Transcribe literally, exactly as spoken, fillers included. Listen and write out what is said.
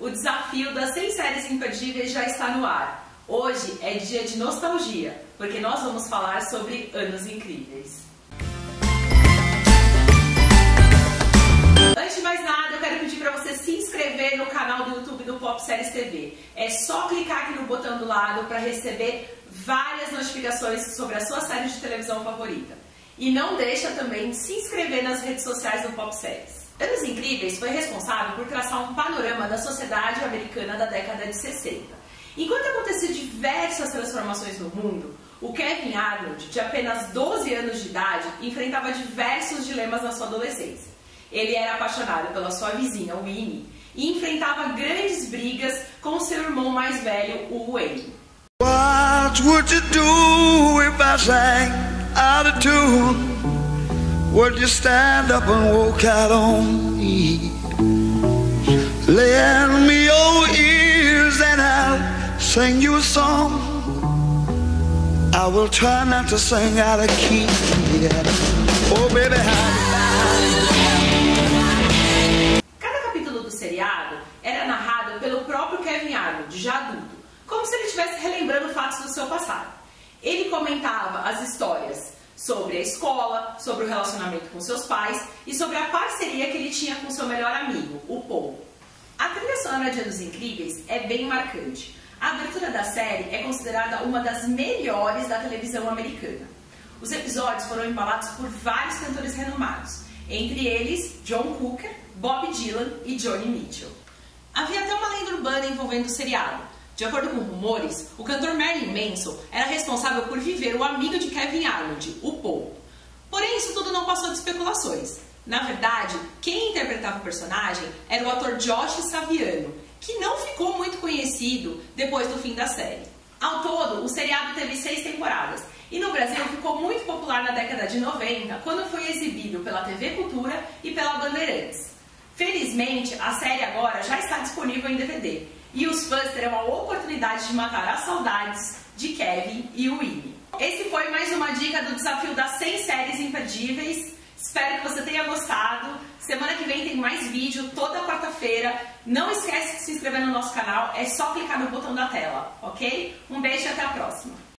O desafio das cem séries imperdíveis já está no ar. Hoje é dia de nostalgia, porque nós vamos falar sobre Anos Incríveis. Antes de mais nada, eu quero pedir para você se inscrever no canal do YouTube do Pop Séries T V. É só clicar aqui no botão do lado para receber várias notificações sobre a sua série de televisão favorita. E não deixa também de se inscrever nas redes sociais do Pop Séries. Anos Incríveis foi responsável por traçar um panorama da sociedade americana da década de sessenta. Enquanto aconteciam diversas transformações no mundo, o Kevin Arnold, de apenas doze anos de idade, enfrentava diversos dilemas na sua adolescência. Ele era apaixonado pela sua vizinha, Winnie, e enfrentava grandes brigas com seu irmão mais velho, o Wayne. What would you do if I sang out of tune? Would you stand up and walk out on me? Lend me your ears and I'll sing you a song. I will try not to sing out of key. Yeah. Oh baby, Cada capítulo do seriado era narrado pelo próprio Kevin Arnold, já adulto, como se ele estivesse relembrando fatos do seu passado. Ele comentava as histórias sobre a escola, sobre o relacionamento com seus pais e sobre a parceria que ele tinha com seu melhor amigo, o Paul. A trilha sonora de Anos Incríveis é bem marcante. A abertura da série é considerada uma das melhores da televisão americana. Os episódios foram embalados por vários cantores renomados, entre eles John Cooker, Bob Dylan e Joni Mitchell. Havia até uma lenda urbana envolvendo o seriado. De acordo com rumores, o cantor Marilyn Manson era responsável por viver o amigo de Kevin Arnold, o Paul. Porém, isso tudo não passou de especulações. Na verdade, quem interpretava o personagem era o ator Josh Saviano, que não ficou muito conhecido depois do fim da série. Ao todo, o seriado teve seis temporadas e no Brasil ficou muito popular na década de noventa, quando foi exibido pela T V Cultura e pela Bandeirantes. Felizmente, a série agora já está disponível em D V D. E os fãs terão a oportunidade de matar as saudades de Kevin e Winnie. Esse foi mais uma dica do desafio das cem séries imperdíveis. Espero que você tenha gostado. Semana que vem tem mais vídeo, toda quarta-feira. Não esquece de se inscrever no nosso canal, é só clicar no botão da tela, ok? Um beijo e até a próxima.